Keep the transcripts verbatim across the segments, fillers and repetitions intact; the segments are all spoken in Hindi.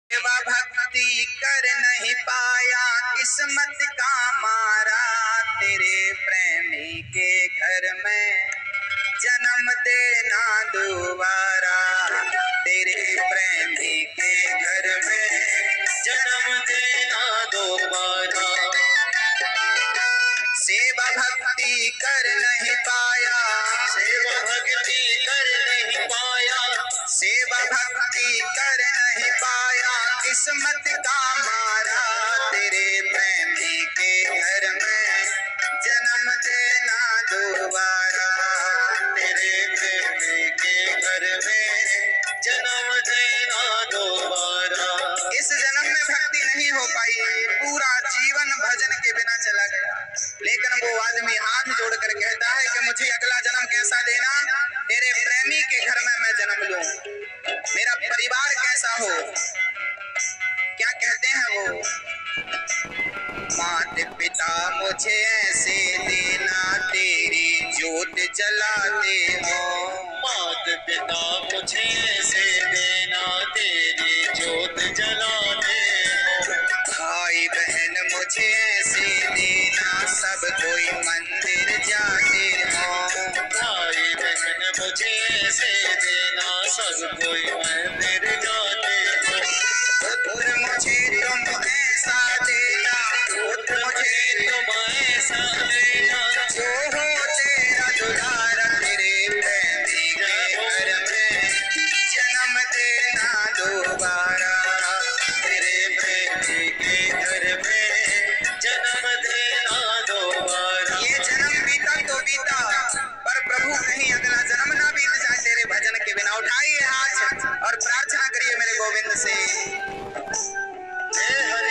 सेवा भक्ति कर नहीं पाया किस्मत का मारा, तेरे प्रेमी के घर में जन्म देना दोबारा, तेरे प्रेमी के घर में जन्म देना दोबारा। सेवा भक्ति कर नहीं पाया, सेवा भक्ति कर नहीं पाया, सेवा भक्ति कर नहीं पाया किस्मत का मारा, तेरे प्रेमी के घर में जन्म देना दोबारा, तेरे प्रेमी के घर में जन्म देना दोबारा। इस जन्म में भक्ति नहीं हो पाई, पूरा जीवन भजन के बिना चला गया, लेकिन वो आदमी हाथ जोड़कर कहता है कि मुझे अगला जन्म कैसा देना, तेरे प्रेमी के घर में मैं जन्म लूं, मेरा परिवार कैसा हो। क्या कहते हैं वो, माता पिता मुझे ऐसे देना तेरी जोत जलाते हो, माता पिता मुझे ऐसे देना तेरी जोत जलाते हो, भाई बहन मुझे ऐसे देना सब कोई मंदिर जाते हो, भाई बहन मुझे ऐसे देना सब कोई मंदिर जाते हो, पुत्र मुझे तुम ऐसा देना, पुत्र मुझे तुम ऐसा देना, जो हो तेरा दुलारा, तेरे प्रेमी के घर में जन्म देना दोबारा, तेरे प्रेमी के घर में जन्म देना दोबारा। ये जन्म बीता तो बीता, पर प्रभु कहीं अगला जन्म ना बीत जाए तेरे भजन के बिना। उठाइए हाथ और प्रार्थना करिए मेरे गोविंद से। जय हरि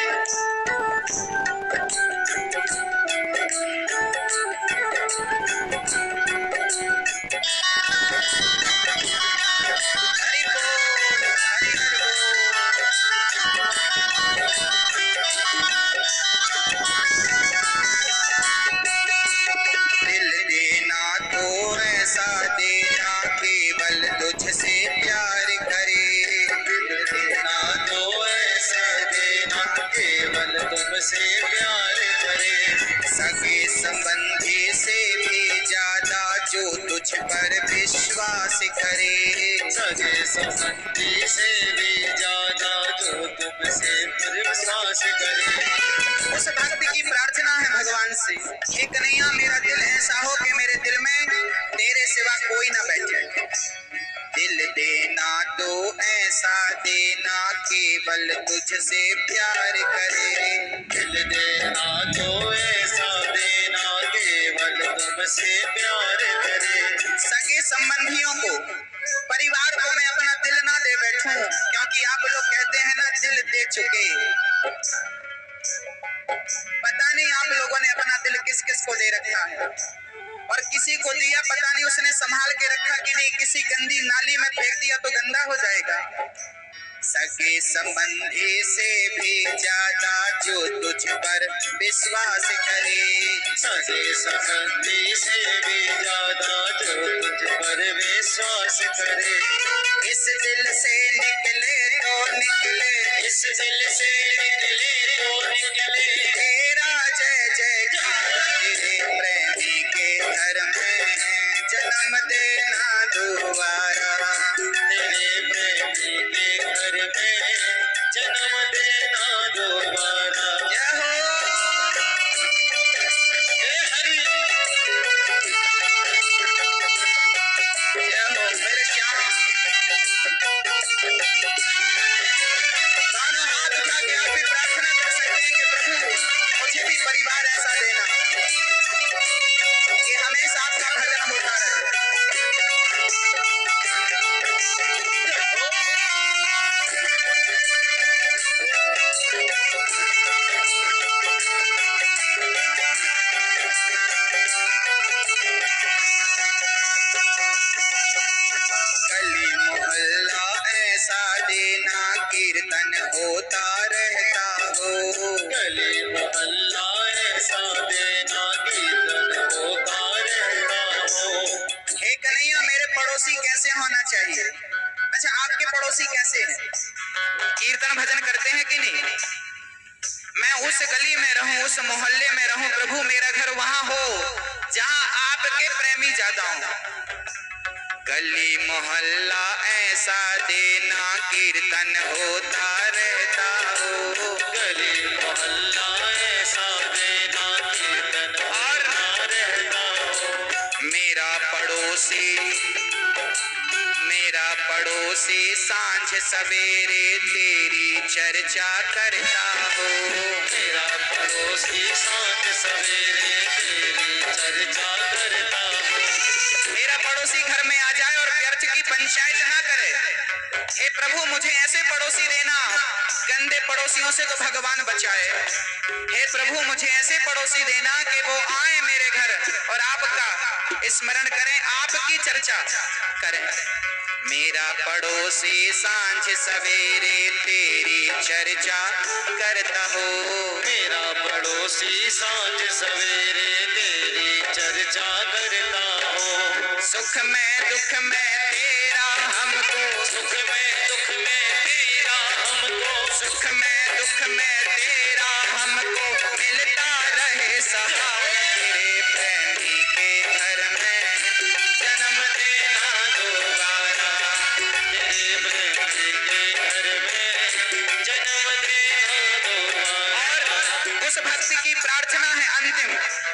तुझसे प्यार करे, देना तो ऐसा देना केवल तुमसे प्यार करे, सगे संबंधी से भी ज्यादा जो तुझ पर विश्वास करे, सगे संबंधी से भी ज्यादा जो तुमसे विश्वास करे। उस भक्त की प्रार्थना है भगवान से, हे कन्हैया मेरा दिल ऐसा हो कि मेरे दिल में तेरे सिवा कोई ना बैठे, दिल देना तो ऐसा देना केवल तुझसे प्यार करे, दिल देना तो ऐसा देना केवल तुमसे प्यार करे। सगे संबंधियों को, परिवार को मैं अपना दिल ना दे बैठूं, क्योंकि आप लोग कहते हैं ना दिल दे चुके, पता नहीं आप लोगों ने अपना दिल किस किस को दे रखा है, और किसी को दिया पता नहीं उसने संभाल के रखा कि नहीं, किसी गंदी नाली में फेंक दिया तो गंदा हो जाएगा। सगे संबंधी से भी ज्यादा जो तुझ पर विश्वास करे, सगे संबंधी से भी ज्यादा जो तुझ पर विश्वास करे, इस दिल से निकले तो निकले, इस दिल से निकले तो निकले तेरा जय जयकार, तेरे प्रेमी के घर में जन्म देना दोबारा, तेरे प्रेमी के घर में जन्म देना दोबारा। जय हो जय हरि जय हो मेरे श्याम। दोनों हाथ उठा के आप भी प्रार्थना कर सकते हैं कि प्रभु मुझे भी परिवार ऐसा देना कि हमेशा आपका भजन होता रहे। गली मोहल्ला ऐसा देना कीर्तन होता रहता हो, गली मोहल्ला ऐसा देना कीर्तन होता रहता हो। हे कन्हैया मेरे पड़ोसी कैसे होना चाहिए? अच्छा आपके पड़ोसी कैसे हैं? कीर्तन भजन करते हैं कि नहीं? मैं उस गली में रहूं, उस मोहल्ले में रहूं, प्रभु मेरा घर वहां हो जहां आपके प्रेमी ज्यादा हों। गली मोहल्ला ऐसा देना कीर्तन होता रहता हो, गली मोहल्ला ऐसा देना कीर्तन होता रहता हो। मेरा पड़ोसी मेरा पड़ोसी सांझ सवेरे तेरी चर्चा करता हो, मेरा पड़ोसी सांझ सवेरे तेरी चर्चा करता हो। मेरा पड़ोसी घर में आ जाए और व्यर्थ की पंचायत ना करे। हे प्रभु मुझे ऐसे पड़ोसी देना, गंदे पड़ोसियों से तो भगवान बचाए। हे प्रभु मुझे ऐसे पड़ोसी देना कि वो आए मेरे घर और आपका स्मरण करें, आपकी चर्चा करें। मेरा पड़ोसी सांझ सवेरे तेरी चर्चा करता हो, मेरा पड़ोसी सांझ सवेरे तेरी चर्चा करता हो। सुख में दुख में तेरा हमको, सुख में दुख में तेरा हमको, सुख में दुख में तेरा हमको मिलता रहे सहारा। तेरे प्रेमी के घर में जन्म देना दोबारा, तेरे प्रेमी के घर में जन्म देना दोबारा। और उस भक्ति की प्रार्थना है अंतिम,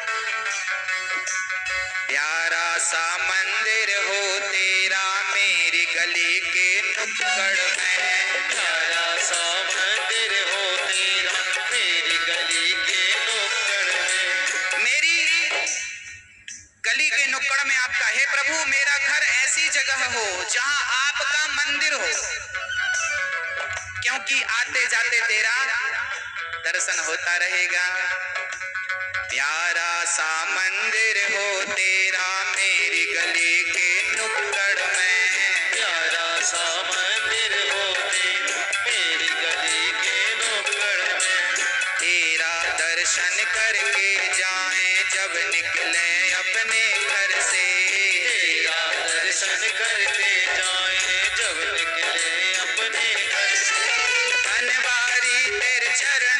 प्यारा सा मंदिर हो तेरा मेरी गली के नुक्कड़ में, प्यारा सा मंदिर हो तेरा मेरी गली के नुक्कड़ में, मेरी गली के नुक्कड़ में आपका। हे प्रभु मेरा घर ऐसी जगह हो जहां आपका मंदिर हो, क्योंकि आते जाते तेरा दर्शन होता रहेगा। प्यारा सा मंदिर हो तेरा मेरी गली के नुक्कड़ में, प्यारा सा मंदिर हो तेरा मेरी गली के नुक्कड़ में। तेरा दर्शन करके जाएं जब निकले अपने घर से, तेरा दर्शन करके जाएं जब निकले अपने घर से। बनवारी तेरे चरण